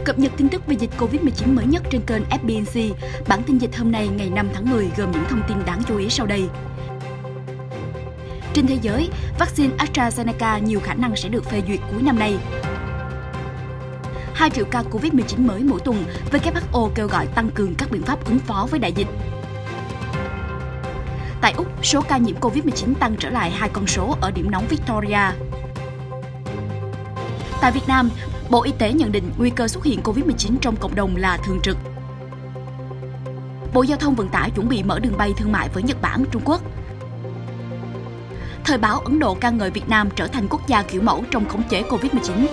Cập nhật tin tức về dịch Covid-19 mới nhất trên kênh FBNC. Bản tin dịch hôm nay ngày 5 tháng 10 gồm những thông tin đáng chú ý sau đây. Trên thế giới, vaccine AstraZeneca nhiều khả năng sẽ được phê duyệt cuối năm nay. 2 triệu ca Covid-19 mới mỗi tuần, WHO kêu gọi tăng cường các biện pháp ứng phó với đại dịch. Tại Úc, số ca nhiễm Covid-19 tăng trở lại 2 con số ở điểm nóng Victoria. Tại Việt Nam, Bộ Y tế nhận định nguy cơ xuất hiện Covid-19 trong cộng đồng là thường trực. Bộ Giao thông Vận tải chuẩn bị mở đường bay thương mại với Nhật Bản, Trung Quốc. Thời báo Ấn Độ ca ngợi Việt Nam trở thành quốc gia kiểu mẫu trong khống chế Covid-19.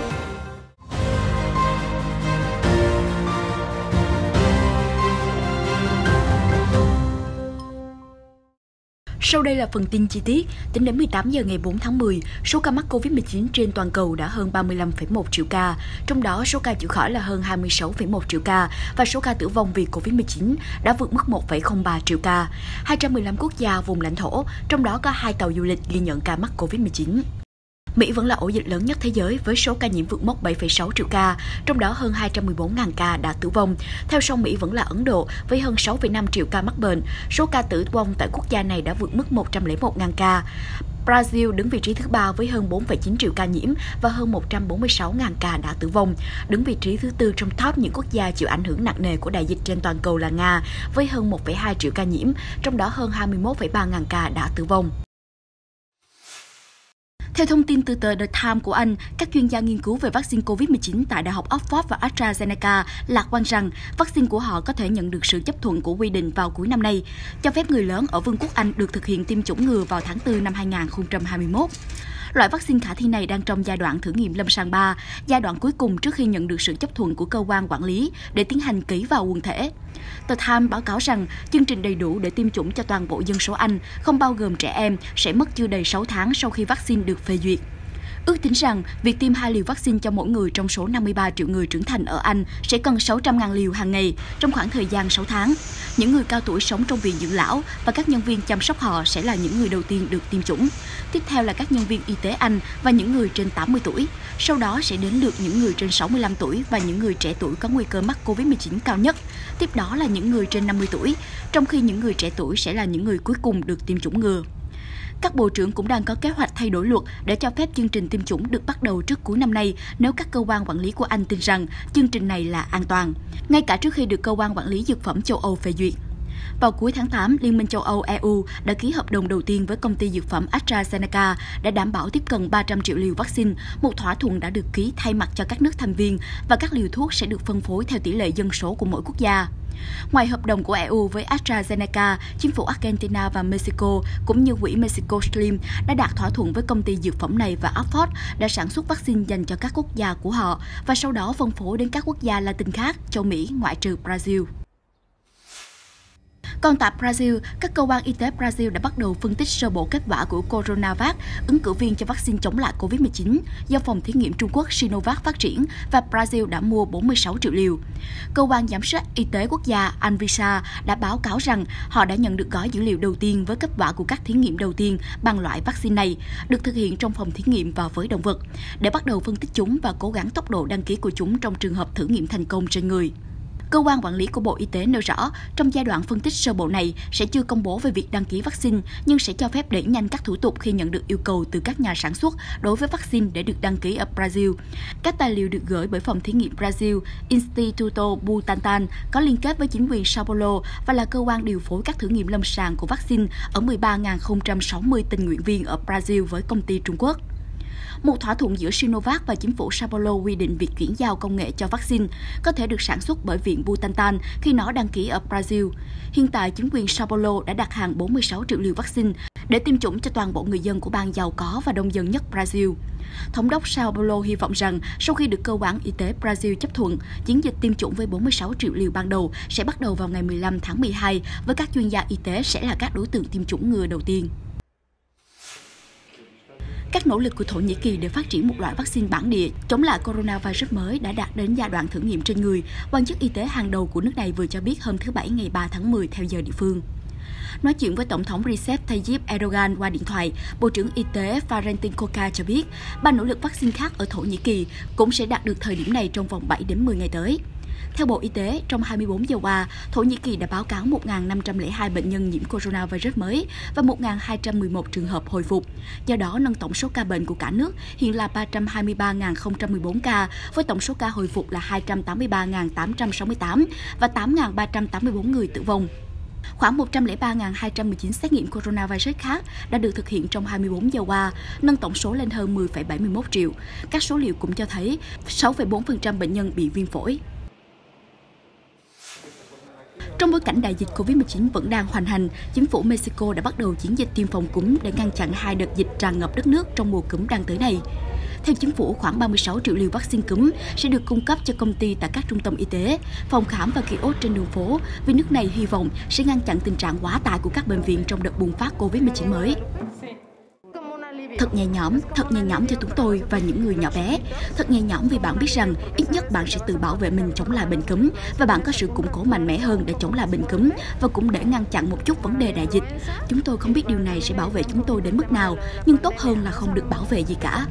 Sau đây là phần tin chi tiết. Tính đến 18 giờ ngày 4 tháng 10, số ca mắc Covid-19 trên toàn cầu đã hơn 35,1 triệu ca, trong đó số ca chữa khỏi là hơn 26,1 triệu ca và số ca tử vong vì Covid-19 đã vượt mức 1,03 triệu ca. 215 quốc gia vùng lãnh thổ, trong đó có 2 tàu du lịch ghi nhận ca mắc Covid-19. Mỹ vẫn là ổ dịch lớn nhất thế giới với số ca nhiễm vượt mốc 7,6 triệu ca, trong đó hơn 214.000 ca đã tử vong. Theo sau Mỹ vẫn là Ấn Độ với hơn 6,5 triệu ca mắc bệnh. Số ca tử vong tại quốc gia này đã vượt mức 101.000 ca. Brazil đứng vị trí thứ 3 với hơn 4,9 triệu ca nhiễm và hơn 146.000 ca đã tử vong. Đứng vị trí thứ 4 trong top những quốc gia chịu ảnh hưởng nặng nề của đại dịch trên toàn cầu là Nga với hơn 1,2 triệu ca nhiễm, trong đó hơn 21,3 ngàn ca đã tử vong. Theo thông tin từ tờ The Times của Anh, các chuyên gia nghiên cứu về vaccine COVID-19 tại Đại học Oxford và AstraZeneca lạc quan rằng vaccine của họ có thể nhận được sự chấp thuận của quy định vào cuối năm nay, cho phép người lớn ở Vương quốc Anh được thực hiện tiêm chủng ngừa vào tháng 4 năm 2021. Loại vaccine khả thi này đang trong giai đoạn thử nghiệm lâm sàng 3, giai đoạn cuối cùng trước khi nhận được sự chấp thuận của cơ quan quản lý để tiến hành ký vào quần thể. Tờ Times báo cáo rằng chương trình đầy đủ để tiêm chủng cho toàn bộ dân số Anh, không bao gồm trẻ em, sẽ mất chưa đầy 6 tháng sau khi vaccine được phê duyệt. Ước tính rằng việc tiêm 2 liều vaccine cho mỗi người trong số 53 triệu người trưởng thành ở Anh sẽ cần 600.000 liều hàng ngày trong khoảng thời gian 6 tháng. Những người cao tuổi sống trong viện dưỡng lão và các nhân viên chăm sóc họ sẽ là những người đầu tiên được tiêm chủng. Tiếp theo là các nhân viên y tế Anh và những người trên 80 tuổi. Sau đó sẽ đến lượt những người trên 65 tuổi và những người trẻ tuổi có nguy cơ mắc Covid-19 cao nhất. Tiếp đó là những người trên 50 tuổi, trong khi những người trẻ tuổi sẽ là những người cuối cùng được tiêm chủng ngừa. Các bộ trưởng cũng đang có kế hoạch thay đổi luật để cho phép chương trình tiêm chủng được bắt đầu trước cuối năm nay nếu các cơ quan quản lý của Anh tin rằng chương trình này là an toàn, ngay cả trước khi được cơ quan quản lý dược phẩm châu Âu phê duyệt. Vào cuối tháng 8, Liên minh châu Âu EU đã ký hợp đồng đầu tiên với công ty dược phẩm AstraZeneca để đảm bảo tiếp cận 300 triệu liều vaccine. Một thỏa thuận đã được ký thay mặt cho các nước thành viên và các liều thuốc sẽ được phân phối theo tỷ lệ dân số của mỗi quốc gia. Ngoài hợp đồng của EU với AstraZeneca, chính phủ Argentina và Mexico cũng như quỹ Mexico Slim đã đạt thỏa thuận với công ty dược phẩm này và Oxford đã sản xuất vaccine dành cho các quốc gia của họ và sau đó phân phối đến các quốc gia Latin khác, châu Mỹ ngoại trừ Brazil. Còn tại Brazil, các cơ quan y tế Brazil đã bắt đầu phân tích sơ bộ kết quả của Coronavac, ứng cử viên cho vaccine chống lại Covid-19 do phòng thí nghiệm Trung Quốc Sinovac phát triển và Brazil đã mua 46 triệu liều. Cơ quan giám sát y tế quốc gia Anvisa đã báo cáo rằng họ đã nhận được gói dữ liệu đầu tiên với kết quả của các thí nghiệm đầu tiên bằng loại vaccine này, được thực hiện trong phòng thí nghiệm và với động vật, để bắt đầu phân tích chúng và cố gắng tốc độ đăng ký của chúng trong trường hợp thử nghiệm thành công trên người. Cơ quan quản lý của Bộ Y tế nêu rõ, trong giai đoạn phân tích sơ bộ này sẽ chưa công bố về việc đăng ký vaccine, nhưng sẽ cho phép đẩy nhanh các thủ tục khi nhận được yêu cầu từ các nhà sản xuất đối với vaccine để được đăng ký ở Brazil. Các tài liệu được gửi bởi phòng thí nghiệm Brazil Instituto Butantan có liên kết với chính quyền Sao Paulo và là cơ quan điều phối các thử nghiệm lâm sàng của vaccine ở 13.060 tình nguyện viên ở Brazil với công ty Trung Quốc. Một thỏa thuận giữa Sinovac và chính phủ Sao Paulo quy định việc chuyển giao công nghệ cho vaccine có thể được sản xuất bởi Viện Butantan khi nó đăng ký ở Brazil. Hiện tại, chính quyền Sao Paulo đã đặt hàng 46 triệu liều vaccine để tiêm chủng cho toàn bộ người dân của bang giàu có và đông dân nhất Brazil. Thống đốc Sao Paulo hy vọng rằng sau khi được cơ quan y tế Brazil chấp thuận, chiến dịch tiêm chủng với 46 triệu liều ban đầu sẽ bắt đầu vào ngày 15 tháng 12 với các chuyên gia y tế sẽ là các đối tượng tiêm chủng ngừa đầu tiên. Các nỗ lực của Thổ Nhĩ Kỳ để phát triển một loại vaccine bản địa chống lại coronavirus mới đã đạt đến giai đoạn thử nghiệm trên người, quan chức y tế hàng đầu của nước này vừa cho biết hôm thứ Bảy ngày 3 tháng 10 theo giờ địa phương. Nói chuyện với Tổng thống Recep Tayyip Erdogan qua điện thoại, Bộ trưởng Y tế Fahrettin Koca cho biết, 3 nỗ lực vaccine khác ở Thổ Nhĩ Kỳ cũng sẽ đạt được thời điểm này trong vòng 7 đến 10 ngày tới. Theo Bộ Y tế, trong 24 giờ qua, Thổ Nhĩ Kỳ đã báo cáo 1.502 bệnh nhân nhiễm coronavirus mới và 1.211 trường hợp hồi phục. Do đó, nâng tổng số ca bệnh của cả nước hiện là 323.014 ca, với tổng số ca hồi phục là 283.868 và 8.384 người tử vong. Khoảng 103.219 xét nghiệm coronavirus khác đã được thực hiện trong 24 giờ qua, nâng tổng số lên hơn 10,71 triệu. Các số liệu cũng cho thấy 6,4% bệnh nhân bị viêm phổi. Trong bối cảnh đại dịch Covid-19 vẫn đang hoành hành, chính phủ Mexico đã bắt đầu chiến dịch tiêm phòng cúm để ngăn chặn 2 đợt dịch tràn ngập đất nước trong mùa cúm đang tới này. Theo chính phủ, khoảng 36 triệu liều vaccine cúm sẽ được cung cấp cho công ty tại các trung tâm y tế, phòng khám và kiosk trên đường phố, vì nước này hy vọng sẽ ngăn chặn tình trạng quá tải của các bệnh viện trong đợt bùng phát Covid-19 mới. Thật nhẹ nhõm cho chúng tôi và những người nhỏ bé. Thật nhẹ nhõm vì bạn biết rằng ít nhất bạn sẽ tự bảo vệ mình chống lại bệnh cúm và bạn có sự củng cố mạnh mẽ hơn để chống lại bệnh cúm và cũng để ngăn chặn một chút vấn đề đại dịch. Chúng tôi không biết điều này sẽ bảo vệ chúng tôi đến mức nào, nhưng tốt hơn là không được bảo vệ gì cả.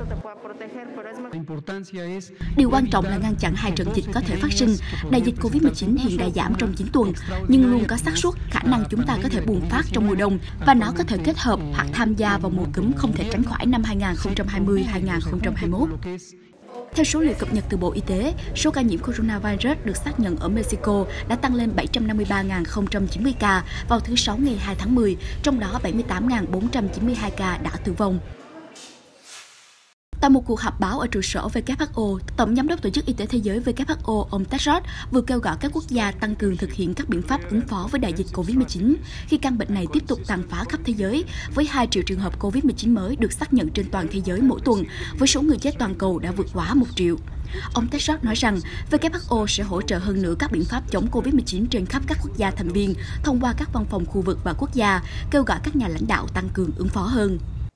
Điều quan trọng là ngăn chặn 2 trận dịch có thể phát sinh. Đại dịch Covid-19 hiện đã giảm trong 9 tuần, nhưng luôn có xác suất khả năng chúng ta có thể bùng phát trong mùa đông và nó có thể kết hợp hoặc tham gia vào mùa cúm không thể tránh khỏi năm 2020-2021. Theo số liệu cập nhật từ Bộ Y tế, số ca nhiễm coronavirus được xác nhận ở Mexico đã tăng lên 753.090 ca vào thứ Sáu ngày 2 tháng 10, trong đó 78.492 ca đã tử vong. Tại một cuộc họp báo ở trụ sở WHO, Tổng giám đốc Tổ chức Y tế Thế giới WHO ông Tedros vừa kêu gọi các quốc gia tăng cường thực hiện các biện pháp ứng phó với đại dịch COVID-19 khi căn bệnh này tiếp tục tàn phá khắp thế giới, với 2 triệu trường hợp COVID-19 mới được xác nhận trên toàn thế giới mỗi tuần, với số người chết toàn cầu đã vượt quá 1 triệu. Ông Tedros nói rằng WHO sẽ hỗ trợ hơn nữa các biện pháp chống COVID-19 trên khắp các quốc gia thành viên thông qua các văn phòng khu vực và quốc gia, kêu gọi các nhà lãnh đạo tăng cường ứng phó hơn.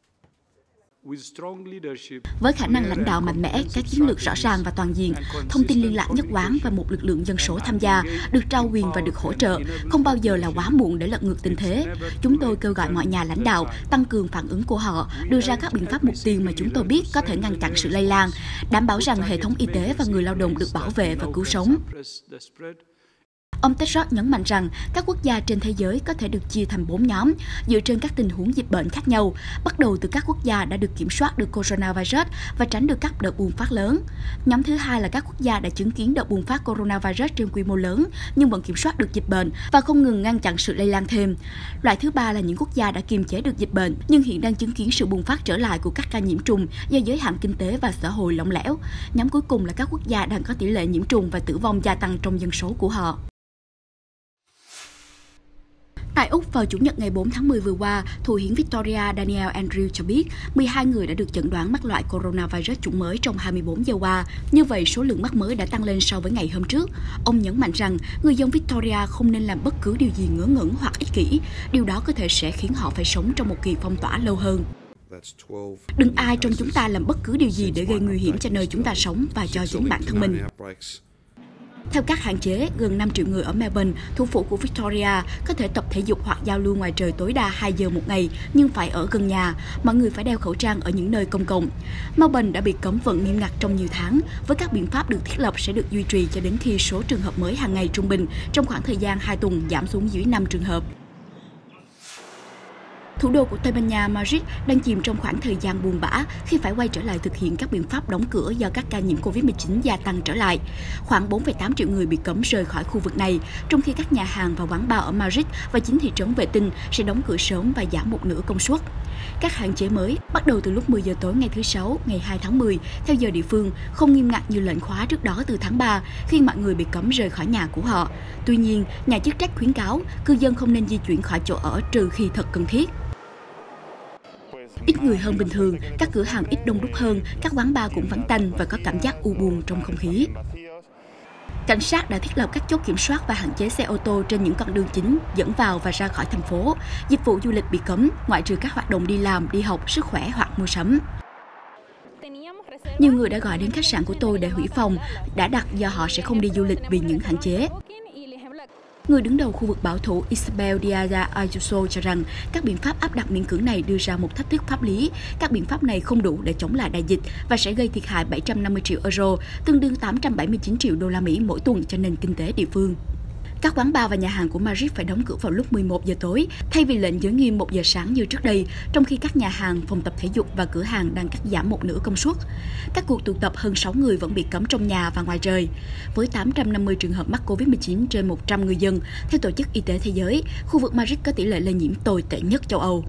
Với khả năng lãnh đạo mạnh mẽ, các chiến lược rõ ràng và toàn diện, thông tin liên lạc nhất quán và một lực lượng dân số tham gia, được trao quyền và được hỗ trợ, không bao giờ là quá muộn để lật ngược tình thế. Chúng tôi kêu gọi mọi nhà lãnh đạo tăng cường phản ứng của họ, đưa ra các biện pháp mục tiêu mà chúng tôi biết có thể ngăn chặn sự lây lan, đảm bảo rằng hệ thống y tế và người lao động được bảo vệ và cứu sống. Ông Tedros nhấn mạnh rằng các quốc gia trên thế giới có thể được chia thành 4 nhóm dựa trên các tình huống dịch bệnh khác nhau, bắt đầu từ các quốc gia đã được kiểm soát được coronavirus và tránh được các đợt bùng phát lớn. Nhóm thứ hai là các quốc gia đã chứng kiến đợt bùng phát coronavirus trên quy mô lớn nhưng vẫn kiểm soát được dịch bệnh và không ngừng ngăn chặn sự lây lan thêm. Loại thứ ba là những quốc gia đã kiềm chế được dịch bệnh nhưng hiện đang chứng kiến sự bùng phát trở lại của các ca nhiễm trùng do giới hạn kinh tế và xã hội lỏng lẻo. Nhóm cuối cùng là các quốc gia đang có tỷ lệ nhiễm trùng và tử vong gia tăng trong dân số của họ. Tại Úc, vào Chủ nhật ngày 4 tháng 10 vừa qua, Thủ hiến Victoria Daniel Andrews cho biết 12 người đã được chẩn đoán mắc loại coronavirus chủng mới trong 24 giờ qua. Như vậy, số lượng mắc mới đã tăng lên so với ngày hôm trước. Ông nhấn mạnh rằng người dân Victoria không nên làm bất cứ điều gì ngớ ngẩn hoặc ích kỷ. Điều đó có thể sẽ khiến họ phải sống trong một kỳ phong tỏa lâu hơn. Đừng ai trong chúng ta làm bất cứ điều gì để gây nguy hiểm cho nơi chúng ta sống và cho chính bản thân mình. Theo các hạn chế, gần 5 triệu người ở Melbourne, thủ phủ của Victoria, có thể tập thể dục hoặc giao lưu ngoài trời tối đa 2 giờ một ngày, nhưng phải ở gần nhà. Mọi người phải đeo khẩu trang ở những nơi công cộng. Melbourne đã bị cấm vận nghiêm ngặt trong nhiều tháng, với các biện pháp được thiết lập sẽ được duy trì cho đến khi số trường hợp mới hàng ngày trung bình trong khoảng thời gian 2 tuần giảm xuống dưới 5 trường hợp. Thủ đô của Tây Ban Nha, Madrid, đang chìm trong khoảng thời gian buồn bã khi phải quay trở lại thực hiện các biện pháp đóng cửa do các ca nhiễm Covid-19 gia tăng trở lại. Khoảng 4,8 triệu người bị cấm rời khỏi khu vực này, trong khi các nhà hàng và quán bar ở Madrid và 9 thị trấn vệ tinh sẽ đóng cửa sớm và giảm một nửa công suất. Các hạn chế mới bắt đầu từ lúc 10 giờ tối ngày thứ Sáu, ngày 2 tháng 10, theo giờ địa phương, không nghiêm ngặt như lệnh khóa trước đó từ tháng 3, khi mọi người bị cấm rời khỏi nhà của họ. Tuy nhiên, nhà chức trách khuyến cáo cư dân không nên di chuyển khỏi chỗ ở trừ khi thật cần thiết. Ít người hơn bình thường, các cửa hàng ít đông đúc hơn, các quán bar cũng vắng tanh và có cảm giác u buồn trong không khí. Cảnh sát đã thiết lập các chốt kiểm soát và hạn chế xe ô tô trên những con đường chính dẫn vào và ra khỏi thành phố. Dịch vụ du lịch bị cấm, ngoại trừ các hoạt động đi làm, đi học, sức khỏe hoặc mua sắm. Nhiều người đã gọi đến khách sạn của tôi để hủy phòng, đã đặt do họ sẽ không đi du lịch vì những hạn chế. Người đứng đầu khu vực bảo thủ Isabel Díaz Ayuso cho rằng các biện pháp áp đặt miễn cưỡng này đưa ra một thách thức pháp lý. Các biện pháp này không đủ để chống lại đại dịch và sẽ gây thiệt hại 750 triệu euro, tương đương 879 triệu đô la Mỹ mỗi tuần cho nền kinh tế địa phương. Các quán bar và nhà hàng của Madrid phải đóng cửa vào lúc 11 giờ tối, thay vì lệnh giới nghiêm 1 giờ sáng như trước đây, trong khi các nhà hàng, phòng tập thể dục và cửa hàng đang cắt giảm một nửa công suất. Các cuộc tụ tập hơn 6 người vẫn bị cấm trong nhà và ngoài trời. Với 850 trường hợp mắc Covid-19 trên 100 người dân, theo Tổ chức Y tế Thế giới, khu vực Madrid có tỷ lệ lây nhiễm tồi tệ nhất châu Âu.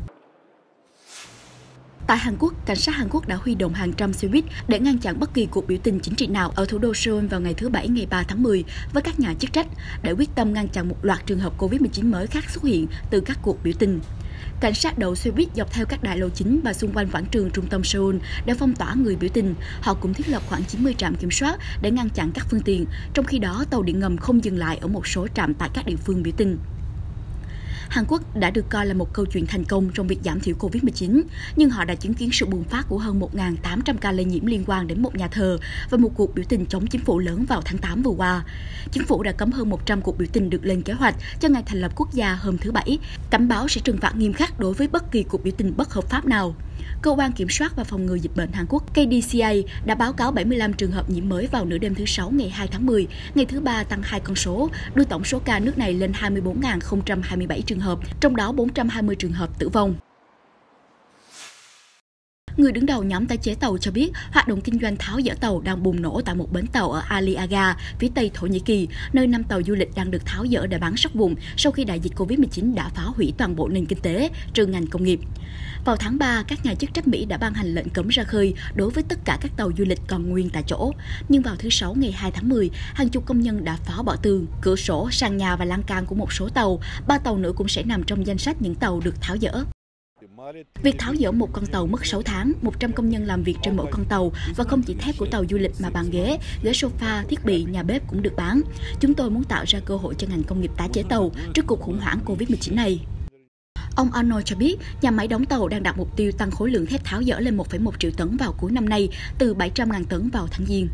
Tại Hàn Quốc, cảnh sát Hàn Quốc đã huy động hàng trăm xe buýt để ngăn chặn bất kỳ cuộc biểu tình chính trị nào ở thủ đô Seoul vào ngày thứ Bảy ngày 3 tháng 10 với các nhà chức trách để quyết tâm ngăn chặn một loạt trường hợp Covid-19 mới khác xuất hiện từ các cuộc biểu tình. Cảnh sát đậu xe buýt dọc theo các đại lộ chính và xung quanh quảng trường trung tâm Seoul để phong tỏa người biểu tình. Họ cũng thiết lập khoảng 90 trạm kiểm soát để ngăn chặn các phương tiện, trong khi đó tàu điện ngầm không dừng lại ở một số trạm tại các địa phương biểu tình. Hàn Quốc đã được coi là một câu chuyện thành công trong việc giảm thiểu Covid-19, nhưng họ đã chứng kiến sự bùng phát của hơn 1.800 ca lây nhiễm liên quan đến một nhà thờ và một cuộc biểu tình chống chính phủ lớn vào tháng 8 vừa qua. Chính phủ đã cấm hơn 100 cuộc biểu tình được lên kế hoạch cho ngày thành lập quốc gia hôm thứ Bảy, cảnh báo sẽ trừng phạt nghiêm khắc đối với bất kỳ cuộc biểu tình bất hợp pháp nào. Cơ quan Kiểm soát và Phòng ngừa Dịch bệnh Hàn Quốc KDCA đã báo cáo 75 trường hợp nhiễm mới vào nửa đêm thứ Sáu ngày 2 tháng 10, ngày thứ Ba tăng 2 con số, đưa tổng số ca nước này lên 24.027 trường hợp, trong đó 420 trường hợp tử vong. Người đứng đầu nhóm tái chế tàu cho biết hoạt động kinh doanh tháo dỡ tàu đang bùng nổ tại một bến tàu ở Ali Aga, phía tây Thổ Nhĩ Kỳ, nơi 5 tàu du lịch đang được tháo dỡ để bán sóc vụn sau khi đại dịch Covid-19 đã phá hủy toàn bộ nền kinh tế, trừ ngành công nghiệp. Vào tháng 3, các nhà chức trách Mỹ đã ban hành lệnh cấm ra khơi đối với tất cả các tàu du lịch còn nguyên tại chỗ. Nhưng vào thứ Sáu ngày 2 tháng 10, hàng chục công nhân đã phá bỏ tường, cửa sổ, sàn nhà và lan can của một số tàu. 3 tàu nữa cũng sẽ nằm trong danh sách những tàu được tháo dỡ. Việc tháo dỡ một con tàu mất 6 tháng, 100 công nhân làm việc trên mỗi con tàu và không chỉ thép của tàu du lịch mà bàn ghế sofa, thiết bị, nhà bếp cũng được bán. Chúng tôi muốn tạo ra cơ hội cho ngành công nghiệp tái chế tàu trước cuộc khủng hoảng Covid-19 này. Ông Arnold cho biết, nhà máy đóng tàu đang đặt mục tiêu tăng khối lượng thép tháo dỡ lên 1,1 triệu tấn vào cuối năm nay, từ 700.000 tấn vào tháng Giêng.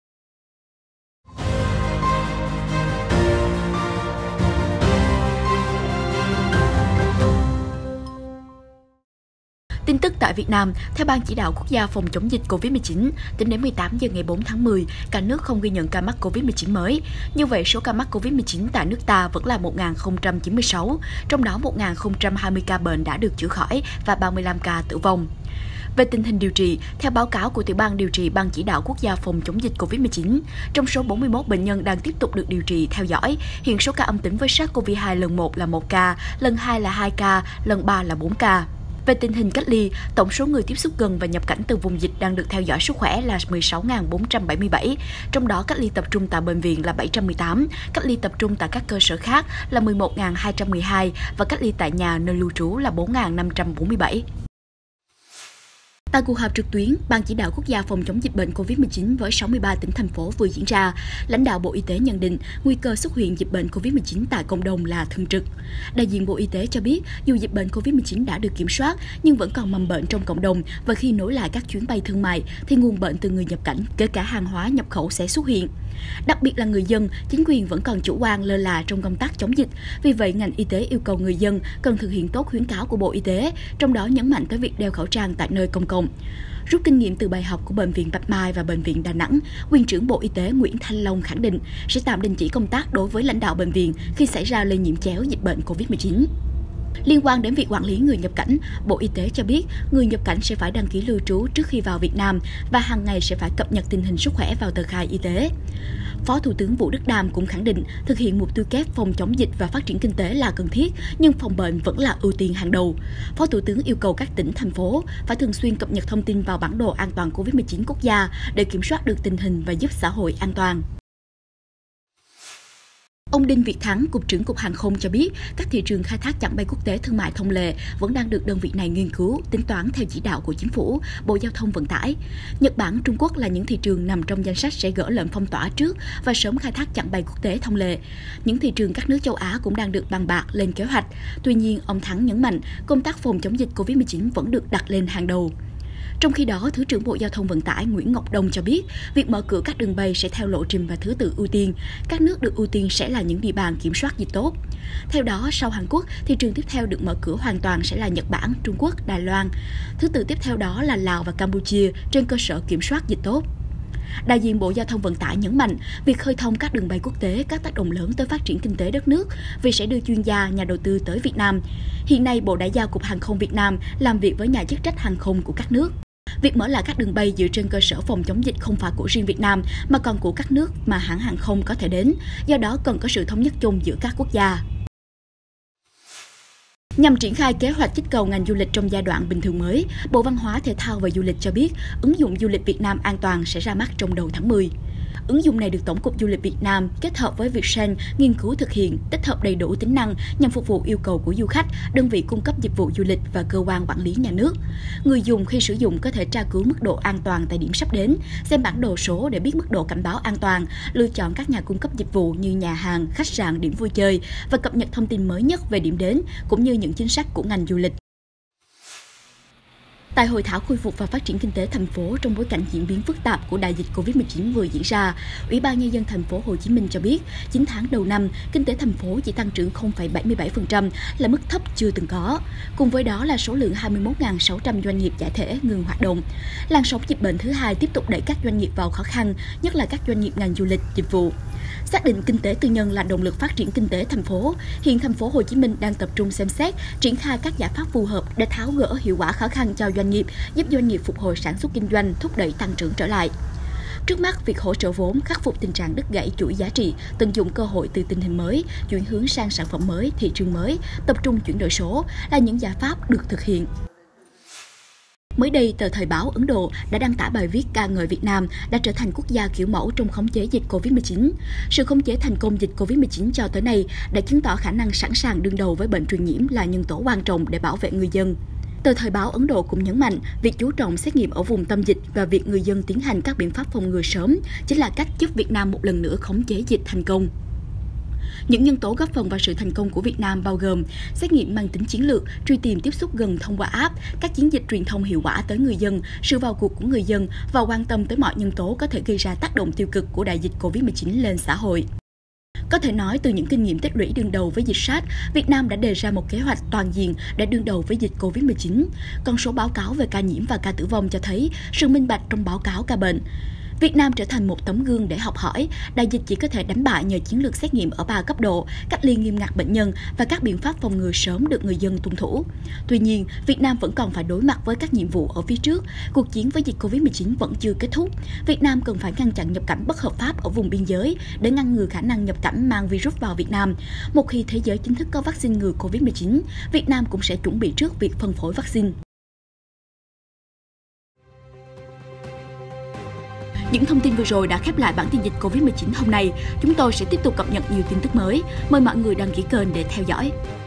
Tin tức tại Việt Nam, theo Ban Chỉ đạo Quốc gia phòng chống dịch COVID-19, tính đến 18 giờ ngày 4 tháng 10, cả nước không ghi nhận ca mắc COVID-19 mới. Như vậy, số ca mắc COVID-19 tại nước ta vẫn là 1.096, trong đó 1.020 ca bệnh đã được chữa khỏi và 35 ca tử vong. Về tình hình điều trị, theo báo cáo của Tiểu ban điều trị Ban Chỉ đạo Quốc gia phòng chống dịch COVID-19, trong số 41 bệnh nhân đang tiếp tục được điều trị theo dõi, hiện số ca âm tính với SARS-CoV-2 lần 1 là 1 ca, lần 2 là 2 ca, lần 3 là 4 ca. Về tình hình cách ly, tổng số người tiếp xúc gần và nhập cảnh từ vùng dịch đang được theo dõi sức khỏe là 16.477, trong đó cách ly tập trung tại bệnh viện là 718, cách ly tập trung tại các cơ sở khác là 11.212 và cách ly tại nhà nơi lưu trú là 4.547. Tại cuộc họp trực tuyến, Ban Chỉ đạo Quốc gia phòng chống dịch bệnh COVID-19 với 63 tỉnh, thành phố vừa diễn ra, lãnh đạo Bộ Y tế nhận định nguy cơ xuất hiện dịch bệnh COVID-19 tại cộng đồng là thường trực. Đại diện Bộ Y tế cho biết, dù dịch bệnh COVID-19 đã được kiểm soát, nhưng vẫn còn mầm bệnh trong cộng đồng và khi nối lại các chuyến bay thương mại, thì nguồn bệnh từ người nhập cảnh, kể cả hàng hóa nhập khẩu sẽ xuất hiện. Đặc biệt là người dân, chính quyền vẫn còn chủ quan lơ là trong công tác chống dịch. Vì vậy, ngành y tế yêu cầu người dân cần thực hiện tốt khuyến cáo của Bộ Y tế, trong đó nhấn mạnh tới việc đeo khẩu trang tại nơi công cộng. Rút kinh nghiệm từ bài học của Bệnh viện Bạch Mai và Bệnh viện Đà Nẵng, Nguyên trưởng Bộ Y tế Nguyễn Thanh Long khẳng định sẽ tạm đình chỉ công tác đối với lãnh đạo bệnh viện khi xảy ra lây nhiễm chéo dịch bệnh COVID-19. Liên quan đến việc quản lý người nhập cảnh, Bộ Y tế cho biết người nhập cảnh sẽ phải đăng ký lưu trú trước khi vào Việt Nam và hàng ngày sẽ phải cập nhật tình hình sức khỏe vào tờ khai y tế. Phó Thủ tướng Vũ Đức Đam cũng khẳng định thực hiện mục tiêu kép phòng chống dịch và phát triển kinh tế là cần thiết, nhưng phòng bệnh vẫn là ưu tiên hàng đầu. Phó Thủ tướng yêu cầu các tỉnh, thành phố phải thường xuyên cập nhật thông tin vào bản đồ an toàn COVID-19 quốc gia để kiểm soát được tình hình và giúp xã hội an toàn. Ông Đinh Việt Thắng, Cục trưởng Cục Hàng không cho biết, các thị trường khai thác chặng bay quốc tế thương mại thông lệ vẫn đang được đơn vị này nghiên cứu, tính toán theo chỉ đạo của Chính phủ, Bộ Giao thông Vận tải. Nhật Bản, Trung Quốc là những thị trường nằm trong danh sách sẽ gỡ lệnh phong tỏa trước và sớm khai thác chặng bay quốc tế thông lệ. Những thị trường các nước châu Á cũng đang được bàn bạc lên kế hoạch. Tuy nhiên, ông Thắng nhấn mạnh, công tác phòng chống dịch COVID-19 vẫn được đặt lên hàng đầu. Trong khi đó, Thứ trưởng Bộ Giao thông Vận tải Nguyễn Ngọc Đông cho biết, việc mở cửa các đường bay sẽ theo lộ trình và thứ tự ưu tiên. Các nước được ưu tiên sẽ là những địa bàn kiểm soát dịch tốt. Theo đó, sau Hàn Quốc, thị trường tiếp theo được mở cửa hoàn toàn sẽ là Nhật Bản, Trung Quốc, Đài Loan. Thứ tự tiếp theo đó là Lào và Campuchia trên cơ sở kiểm soát dịch tốt. Đại diện Bộ Giao thông Vận tải nhấn mạnh, việc khơi thông các đường bay quốc tế có tác động lớn tới phát triển kinh tế đất nước vì sẽ đưa chuyên gia, nhà đầu tư tới Việt Nam. Hiện nay, Bộ đã giao Cục Hàng không Việt Nam làm việc với nhà chức trách hàng không của các nước. Việc mở lại các đường bay dựa trên cơ sở phòng chống dịch không phải của riêng Việt Nam mà còn của các nước mà hãng hàng không có thể đến, do đó cần có sự thống nhất chung giữa các quốc gia. Nhằm triển khai kế hoạch kích cầu ngành du lịch trong giai đoạn bình thường mới, Bộ Văn hóa, Thể thao và Du lịch cho biết ứng dụng du lịch Việt Nam an toàn sẽ ra mắt trong đầu tháng 10. Ứng dụng này được Tổng cục Du lịch Việt Nam kết hợp với Vietsen nghiên cứu thực hiện, tích hợp đầy đủ tính năng nhằm phục vụ yêu cầu của du khách, đơn vị cung cấp dịch vụ du lịch và cơ quan quản lý nhà nước. Người dùng khi sử dụng có thể tra cứu mức độ an toàn tại điểm sắp đến, xem bản đồ số để biết mức độ cảnh báo an toàn, lựa chọn các nhà cung cấp dịch vụ như nhà hàng, khách sạn, điểm vui chơi và cập nhật thông tin mới nhất về điểm đến cũng như những chính sách của ngành du lịch. Tại hội thảo khôi phục và phát triển kinh tế thành phố trong bối cảnh diễn biến phức tạp của đại dịch Covid-19 vừa diễn ra, Ủy ban Nhân dân thành phố Hồ Chí Minh cho biết, 9 tháng đầu năm, kinh tế thành phố chỉ tăng trưởng 0,77% là mức thấp chưa từng có. Cùng với đó là số lượng 21.600 doanh nghiệp giải thể ngừng hoạt động. Làn sóng dịch bệnh thứ hai tiếp tục đẩy các doanh nghiệp vào khó khăn, nhất là các doanh nghiệp ngành du lịch, dịch vụ. Xác định kinh tế tư nhân là động lực phát triển kinh tế thành phố, hiện thành phố Hồ Chí Minh đang tập trung xem xét, triển khai các giải pháp phù hợp để tháo gỡ hiệu quả khó khăn cho doanh nghiệp, giúp doanh nghiệp phục hồi sản xuất kinh doanh, thúc đẩy tăng trưởng trở lại. Trước mắt, việc hỗ trợ vốn, khắc phục tình trạng đứt gãy chuỗi giá trị, tận dụng cơ hội từ tình hình mới, chuyển hướng sang sản phẩm mới, thị trường mới, tập trung chuyển đổi số là những giải pháp được thực hiện. Mới đây, tờ Thời báo Ấn Độ đã đăng tải bài viết ca ngợi Việt Nam đã trở thành quốc gia kiểu mẫu trong khống chế dịch Covid-19. Sự khống chế thành công dịch Covid-19 cho tới nay đã chứng tỏ khả năng sẵn sàng đương đầu với bệnh truyền nhiễm là nhân tố quan trọng để bảo vệ người dân. Tờ Thời báo Ấn Độ cũng nhấn mạnh, việc chú trọng xét nghiệm ở vùng tâm dịch và việc người dân tiến hành các biện pháp phòng ngừa sớm chính là cách giúp Việt Nam một lần nữa khống chế dịch thành công. Những nhân tố góp phần vào sự thành công của Việt Nam bao gồm xét nghiệm mang tính chiến lược, truy tìm tiếp xúc gần thông qua app, các chiến dịch truyền thông hiệu quả tới người dân, sự vào cuộc của người dân và quan tâm tới mọi nhân tố có thể gây ra tác động tiêu cực của đại dịch Covid-19 lên xã hội. Có thể nói, từ những kinh nghiệm tích lũy đương đầu với dịch SARS, Việt Nam đã đề ra một kế hoạch toàn diện để đương đầu với dịch Covid-19. Con số báo cáo về ca nhiễm và ca tử vong cho thấy sự minh bạch trong báo cáo ca bệnh. Việt Nam trở thành một tấm gương để học hỏi, đại dịch chỉ có thể đánh bại nhờ chiến lược xét nghiệm ở 3 cấp độ, cách ly nghiêm ngặt bệnh nhân và các biện pháp phòng ngừa sớm được người dân tuân thủ. Tuy nhiên, Việt Nam vẫn còn phải đối mặt với các nhiệm vụ ở phía trước. Cuộc chiến với dịch Covid-19 vẫn chưa kết thúc. Việt Nam cần phải ngăn chặn nhập cảnh bất hợp pháp ở vùng biên giới để ngăn ngừa khả năng nhập cảnh mang virus vào Việt Nam. Một khi thế giới chính thức có vaccine ngừa Covid-19, Việt Nam cũng sẽ chuẩn bị trước việc phân phối vaccine. Những thông tin vừa rồi đã khép lại bản tin dịch Covid-19 hôm nay. Chúng tôi sẽ tiếp tục cập nhật nhiều tin tức mới. Mời mọi người đăng ký kênh để theo dõi.